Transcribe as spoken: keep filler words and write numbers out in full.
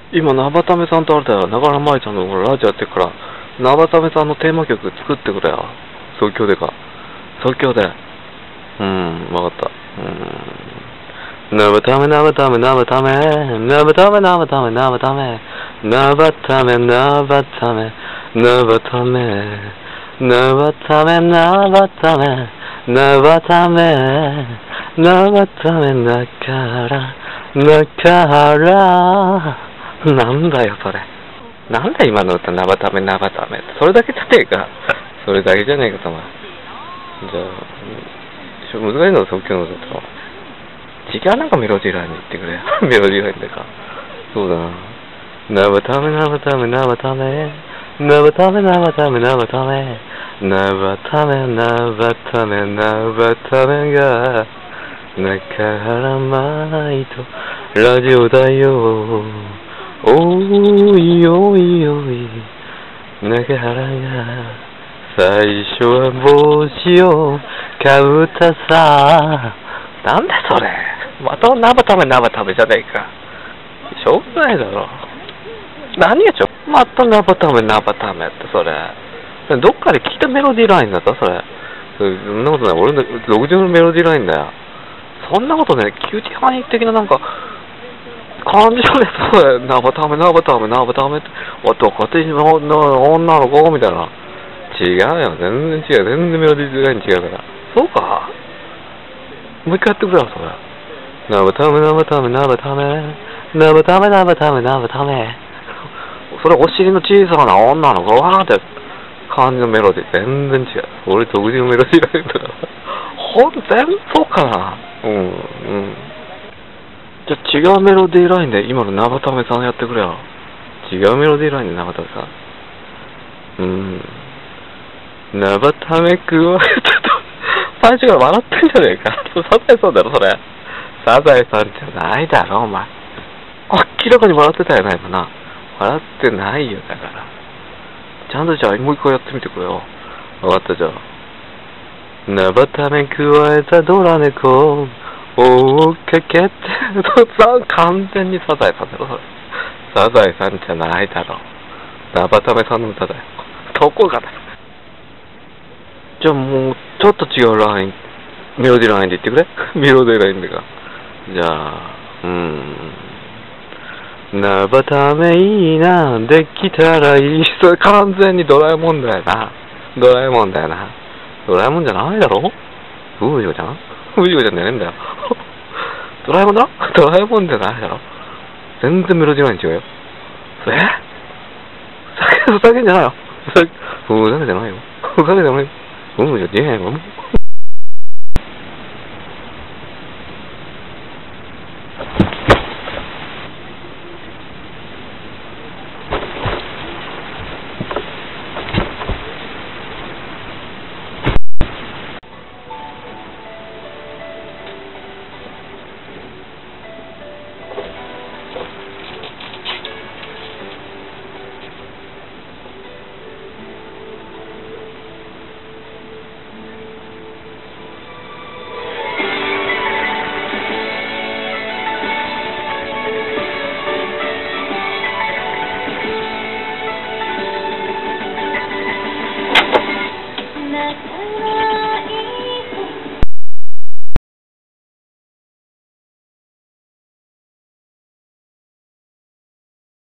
今、ナバタメさんとあれだよ、中原舞ちゃんのラジオやってるから、ナバタメさんのテーマ曲作ってくれよ。即興でか。即興で。うーん、わかった。うーん。ナバタメ、ナバタメ、ナバタメ、ナバタメ、ナバタメ、ナバタメ、ナバタメ、ナバタメ、ナバタメ、ナバタメ、ナバタメ、ナバタメ、ナバタメ、だから、だから、なんだよそれ。なんだ今の歌、ナバタメナバタメって。それだけじゃねえか。それだけじゃねえか、たま。じゃあ、難しいの、即興の歌と。違うなんかメロディーラインに言ってくれ。メロディーラインでか。そうだな。ナバタメナバタメナバタメ、ナバタメナバタメナバタメ、ナバタメナバタメナバタメが、中原舞とラジオだよ。おいおいおい、中原が最初は帽子をかぶったさ。なんだそれ。またナバタメナバタメじゃねえか。しょうがないだろ。何やちょ。またナバタメナバタメってそれ。どっかで聞いたメロディーラインだったそれ。そんなことない。俺の独自のメロディーラインだよ。そんなことね、キューティーハニー的ななんか、感じのね、そうだよ。ナバタメ、ナバタメ、ナバタメって、男って女の子みたいな。違うよ。全然違う。全然メロディーライン違うから。そうか。もう一回やってくれよ、それ。ナバタメ、ナバタメ、ナバタメ、ナバタメ、ナバタメ、ナバタメ。それお尻の小さな女の子、わーって感じのメロディー。全然違う。俺独自のメロディーラインだから。ほんと、全部そうかな。うん、うん。じゃあ違うメロディーラインで今のナバタメさんやってくれよ。違うメロディーラインでナバタメさん。うん。ナバタメくんは、ちょっと、最初から笑ってんじゃねえか。サザエさんだろ、それ。サザエさんじゃないだろ、お前。明らかに笑ってたよな、今な。笑ってないよ、だから。ちゃんとじゃあ、もう一回やってみてくれよ。わかったじゃあ。ナバタメくわえたドラ猫。追っかけて、完全にサザエさんだろ、それ。サザエさんじゃないだろ。ナバタメさんの歌だよ。どこがだよ。じゃあもう、ちょっと違うライン、メロディーラインで言ってくれ。メロディーラインでか。じゃあ、うーん。ナバタメいいな、できたらいい。それ完全にドラえもんだよな。ドラえもんだよな。ドラえもんじゃないだろ。ブーヨじゃんブーヨじゃねえんだよ。ドラえもんだろドラえもんじゃないだろ。全然メロディーライン違うよ。えふざけんじゃないよ。ふざけんじゃないよ。ふざけんじゃないよ。ブーヨじゃねえよ。